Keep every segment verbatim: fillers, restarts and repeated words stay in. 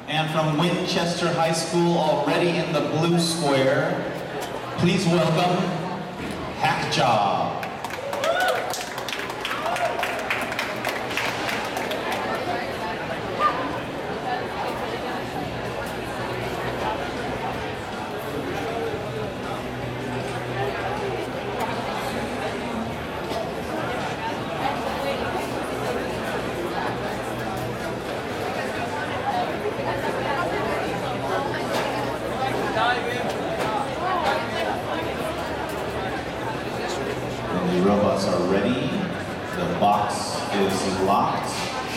And from Winchester High School, already in the blue square, please welcome Hackjaw. The robots are ready. The box is locked.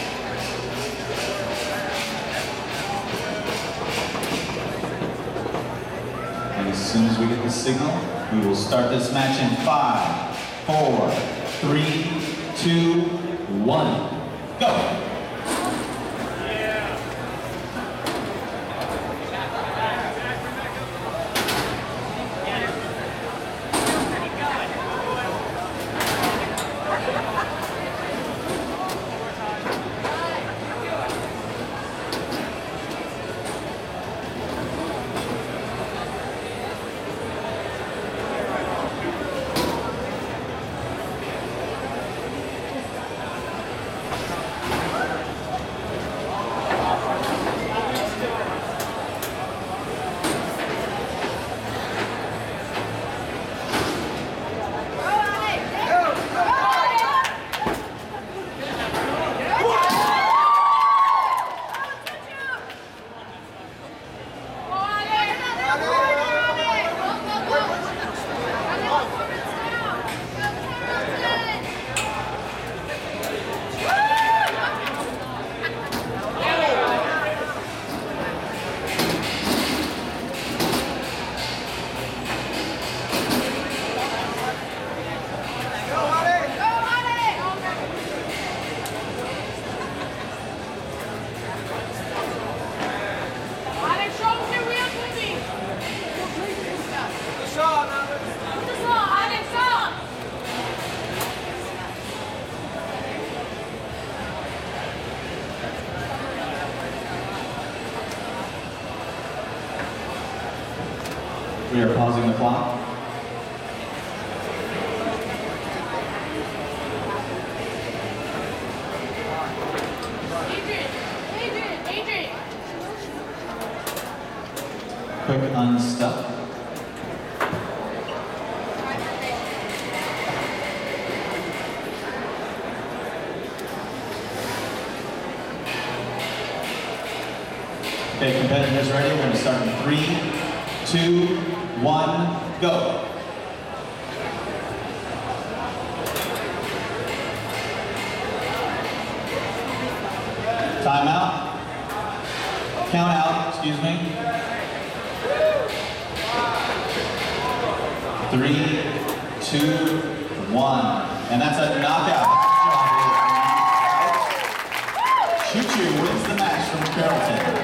And as soon as we get the signal, we will start this match in five, four, three, two, one, go! We are pausing the clock. Adrian! Adrian! Adrian! Quick unstuck. Okay, competitors ready? We're going to start in three, two, one, go. Time out. Count out, excuse me. Three, two, one. And that's a knockout. Choo Choo wins the match from Carrollton.